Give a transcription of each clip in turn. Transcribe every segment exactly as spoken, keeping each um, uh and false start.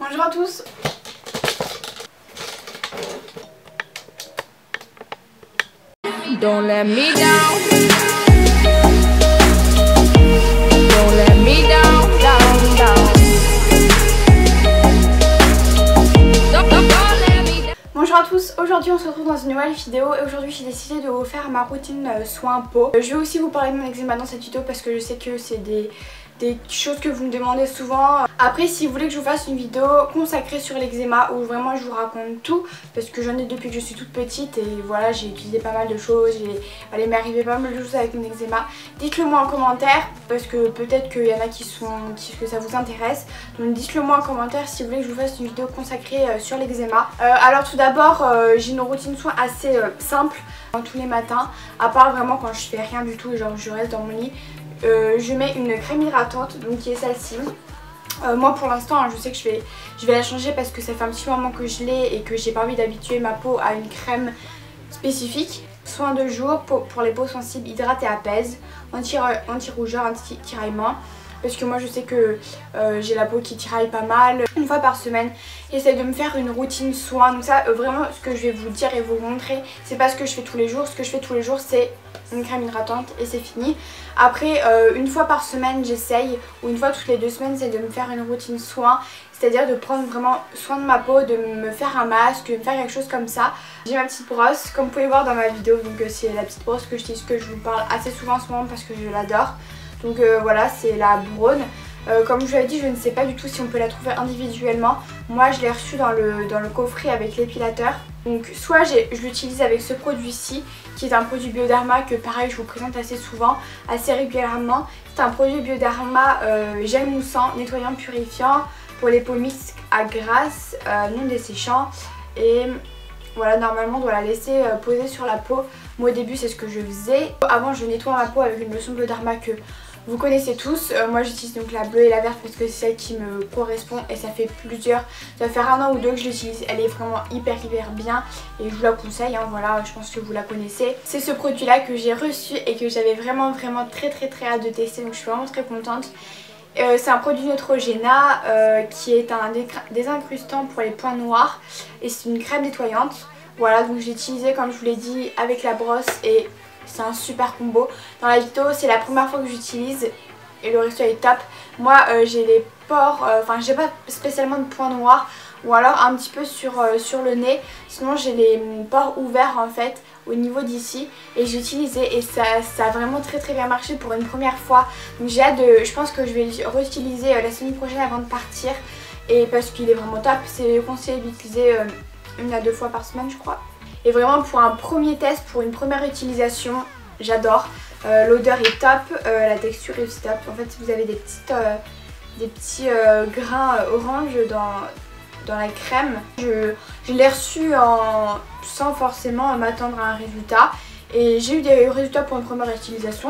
Bonjour à tous. Don't let me down. Don't let me down, down, down. Don't, don't, don't let me down. Bonjour à tous, aujourd'hui on se retrouve dans une nouvelle vidéo et aujourd'hui j'ai décidé de vous faire ma routine soin peau. Je vais aussi vous parler de mon eczéma dans cette vidéo parce que je sais que c'est des... des choses que vous me demandez souvent. Après, si vous voulez que je vous fasse une vidéo consacrée sur l'eczéma où vraiment je vous raconte tout, parce que j'en ai depuis que je suis toute petite et voilà, j'ai utilisé pas mal de choses, il m'est arrivé pas mal de choses avec mon eczéma, dites-le moi en commentaire parce que peut-être qu'il y en a qui sont qui, que ça vous intéresse. Donc dites-le moi en commentaire si vous voulez que je vous fasse une vidéo consacrée euh, sur l'eczéma. Euh, alors tout d'abord, euh, j'ai une routine soin assez euh, simple tous les matins, à part vraiment quand je fais rien du tout, genre je reste dans mon lit. Euh, je mets une crème hydratante, donc qui est celle-ci. Euh, moi pour l'instant hein, je sais que je vais, je vais la changer parce que ça fait un petit moment que je l'ai et que j'ai pas envie d'habituer ma peau à une crème spécifique. Soin de jour pour, pour les peaux sensibles, hydrate et apaise, anti-rougeur, anti-tiraillement. Parce que moi je sais que euh, j'ai la peau qui tiraille pas mal. Une fois par semaine, j'essaie de me faire une routine soin. Donc ça euh, vraiment ce que je vais vous dire et vous montrer, c'est pas ce que je fais tous les jours. Ce que je fais tous les jours c'est une crème hydratante et c'est fini. Après euh, une fois par semaine j'essaye, ou une fois toutes les deux semaines, c'est de me faire une routine soin. C'est-à-dire de prendre vraiment soin de ma peau, de me faire un masque, de me faire quelque chose comme ça. J'ai ma petite brosse, comme vous pouvez voir dans ma vidéo, donc euh, c'est la petite brosse que j'utilise, que je vous parle assez souvent en ce moment parce que je l'adore. Donc euh, voilà, c'est la Braun. Euh, comme je vous l'avais dit, je ne sais pas du tout si on peut la trouver individuellement. Moi je l'ai reçue dans le, dans le coffret avec l'épilateur. Donc soit je l'utilise avec ce produit-ci, qui est un produit Bioderma que pareil je vous présente assez souvent, assez régulièrement. C'est un produit Bioderma euh, gel moussant, nettoyant, purifiant pour les peaux mixtes à grasse, euh, non desséchant. Et voilà, normalement on doit la laisser euh, poser sur la peau. Moi au début c'est ce que je faisais. Avant je nettoie ma peau avec une lotion Bioderma que vous connaissez tous. Euh, moi j'utilise donc la bleue et la verte parce que c'est celle qui me correspond et ça fait plusieurs, ça va faire un an ou deux que je l'utilise. Elle est vraiment hyper hyper bien et je vous la conseille, hein, voilà, je pense que vous la connaissez. C'est ce produit là que j'ai reçu et que j'avais vraiment vraiment très très très hâte de tester, donc je suis vraiment très contente. Euh, c'est un produit Neutrogena euh, qui est un désincrustant pour les points noirs et c'est une crème nettoyante. Voilà, donc j'ai utilisé comme je vous l'ai dit avec la brosse et c'est un super combo. Dans la vidéo c'est la première fois que j'utilise et le résultat est top. Moi euh, j'ai les pores, enfin euh, j'ai pas spécialement de points noirs ou alors un petit peu sur, euh, sur le nez. Sinon j'ai les pores ouverts en fait au niveau d'ici et j'ai utilisé et ça, ça a vraiment très très bien marché pour une première fois. Donc j'ai hâte de, je pense que je vais réutiliser euh, la semaine prochaine avant de partir et parce qu'il est vraiment top. C'est conseillé d'utiliser euh, une à deux fois par semaine je crois. Et vraiment pour un premier test, pour une première utilisation, j'adore. Euh, L'odeur est top, euh, la texture est aussi top. En fait vous avez des, petites, euh, des petits euh, grains euh, orange dans, dans la crème. Je, je l'ai reçu en, sans forcément m'attendre à un résultat. Et j'ai eu des résultats pour une première utilisation.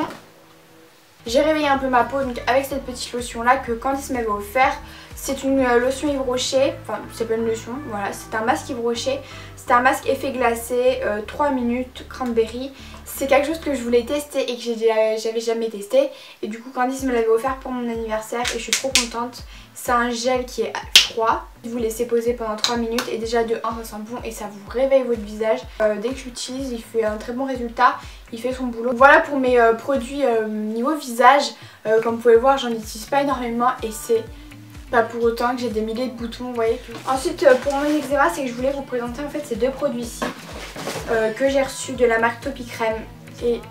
J'ai réveillé un peu ma peau donc avec cette petite lotion là que Candice m'avait offert. C'est une lotion Yves Rocher, enfin c'est pas une lotion, voilà, c'est un masque Yves Rocher. C'est un masque effet glacé, euh, trois minutes, cranberry. C'est quelque chose que je voulais tester et que j'avais jamais testé. Et du coup Candice me l'avait offert pour mon anniversaire et je suis trop contente. C'est un gel qui est froid. Vous laissez poser pendant trois minutes et déjà de un ça sent bon et ça vous réveille votre visage. Euh, dès que je l'utilise il fait un très bon résultat, il fait son boulot. Voilà pour mes euh, produits euh, niveau visage. Euh, comme vous pouvez voir j'en utilise pas énormément et c'est pas pour autant que j'ai des milliers de boutons, vous voyez. Ensuite euh, pour mon eczéma c'est que je voulais vous présenter en fait ces deux produits-ci euh, que j'ai reçus de la marque Topicrème et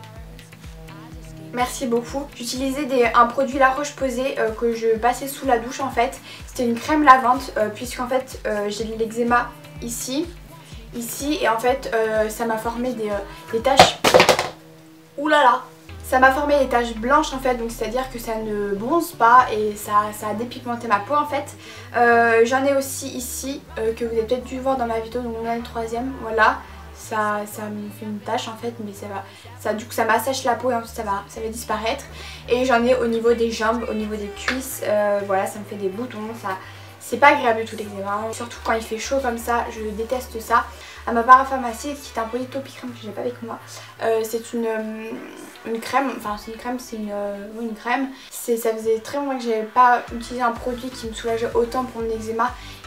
merci beaucoup. J'utilisais un produit La Roche-Posay euh, que je passais sous la douche en fait. C'était une crème lavande euh, puisqu'en fait euh, j'ai de l'eczéma ici, ici et en fait euh, ça m'a formé des, euh, des taches. Ouh là là. Ça m'a formé des taches blanches en fait, donc c'est à dire que ça ne bronze pas et ça, ça a dépigmenté ma peau en fait. Euh, J'en ai aussi ici euh, que vous avez peut-être dû voir dans ma vidéo, donc là le troisième, voilà. Ça, ça me fait une tache en fait, mais ça va, ça, du coup ça m'assèche la peau et ensuite ça va, ça va disparaître. Et j'en ai au niveau des jambes, au niveau des cuisses, euh, voilà ça me fait des boutons, ça, c'est pas agréable du tout l'eczéma. Surtout quand il fait chaud comme ça, je déteste ça. À ma parapharmacie qui est un produit Topicrème que j'ai pas avec moi, euh, c'est une, euh, une crème, enfin c'est une crème, c'est une, euh, oui, une crème. Ça faisait très longtemps que j'avais pas utilisé un produit qui me soulageait autant pour mon eczéma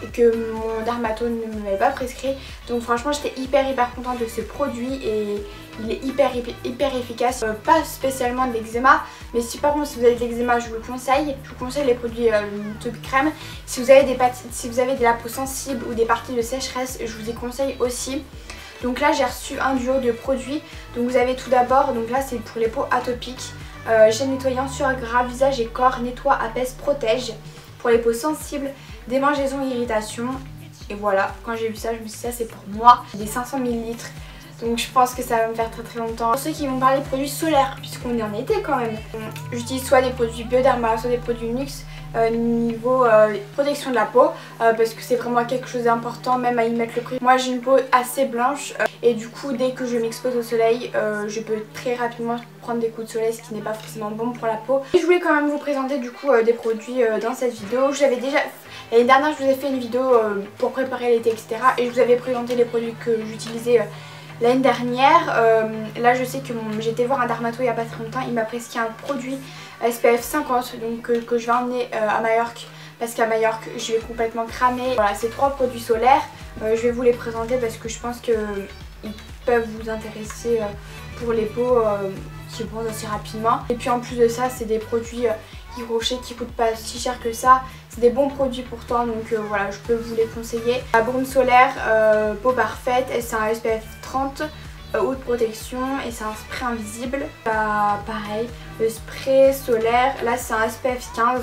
et que mon dermato ne m'avait pas prescrit. Donc franchement j'étais hyper hyper contente de ce produit et il est hyper hyper, hyper efficace. Euh, pas spécialement de l'eczéma, mais si par contre si vous avez de l'eczéma je vous le conseille. Je vous conseille les produits euh, Toby Crème. Si vous avez des si vous avez de la peau sensible ou des parties de sécheresse, je vous y conseille aussi. Donc là j'ai reçu un duo de produits. Donc vous avez tout d'abord, donc là c'est pour les peaux atopiques. Euh, gel nettoyant sur gras, visage et corps, nettoie, apaise, protège. Pour les peaux sensibles, démangeaisons, irritation. Et voilà, quand j'ai vu ça je me suis dit ça c'est pour moi. Des cinq cents millilitres. Donc je pense que ça va me faire très très longtemps. Pour ceux qui vont parler de produits solaires, puisqu'on est en été quand même, j'utilise soit des produits Bioderma, soit des produits Nux euh, niveau euh, protection de la peau, euh, parce que c'est vraiment quelque chose d'important, même à y mettre le prix. Moi j'ai une peau assez blanche euh, et du coup dès que je m'expose au soleil, euh, je peux très rapidement prendre des coups de soleil, ce qui n'est pas forcément bon pour la peau. Et je voulais quand même vous présenter du coup euh, des produits euh, dans cette vidéo. J'avais déjà... L'année dernière je vous ai fait une vidéo euh, pour préparer l'été et cetera. Et je vous avais présenté les produits que j'utilisais euh, l'année dernière. Euh, là je sais que j'ai été voir un dermato il n'y a pas très longtemps. Il m'a prescrit un produit S P F cinquante donc, que, que je vais emmener euh, à Majorque. Parce qu'à Majorque je vais complètement cramer. Voilà, ces trois produits solaires, euh, je vais vous les présenter parce que je pense qu'ils peuvent vous intéresser euh, pour les peaux euh, qui bronzent assez rapidement. Et puis en plus de ça c'est des produits... Euh, Rocher qui coûtent pas si cher que ça. C'est des bons produits pourtant, donc euh, voilà, je peux vous les conseiller. La baume solaire euh, peau parfaite, c'est un S P F trente, euh, haute protection et c'est un spray invisible. Bah, pareil, le spray solaire, là c'est un S P F quinze.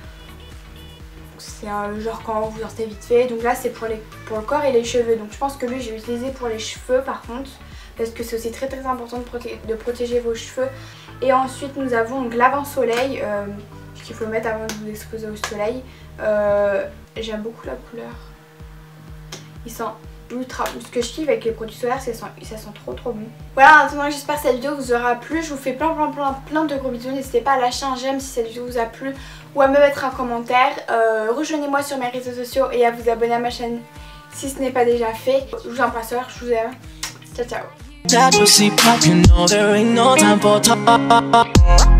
C'est euh, genre quand vous sortez vite fait. Donc là c'est pour, les, pour le corps et les cheveux. Donc je pense que lui j'ai utilisé pour les cheveux par contre. Parce que c'est aussi très très important de, proté de protéger vos cheveux. Et ensuite nous avons donc l'avant-soleil. Euh, qu'il faut mettre avant de vous exposer au soleil. Euh, J'aime beaucoup la couleur. Il sent ultra... Ce que je kiffe avec les produits solaires, c'est que ça sent trop trop bon. Voilà, en attendant, j'espère que cette vidéo vous aura plu. Je vous fais plein plein plein plein de gros bisous. N'hésitez pas à lâcher un j'aime si cette vidéo vous a plu ou à me mettre un commentaire. Euh, Rejoignez-moi sur mes réseaux sociaux et à vous abonner à ma chaîne si ce n'est pas déjà fait. Je vous embrasse, je vous aime. Ciao ciao.